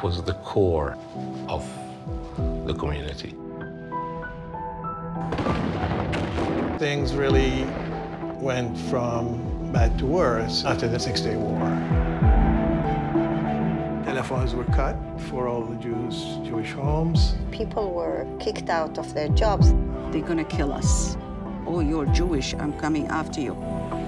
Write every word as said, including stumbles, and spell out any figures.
was the core of the community. Things really went from bad to worse after the Six-Day War. Telephones were cut for all the Jews, Jewish homes. People were kicked out of their jobs. They're gonna kill us. Oh, you're Jewish, I'm coming after you.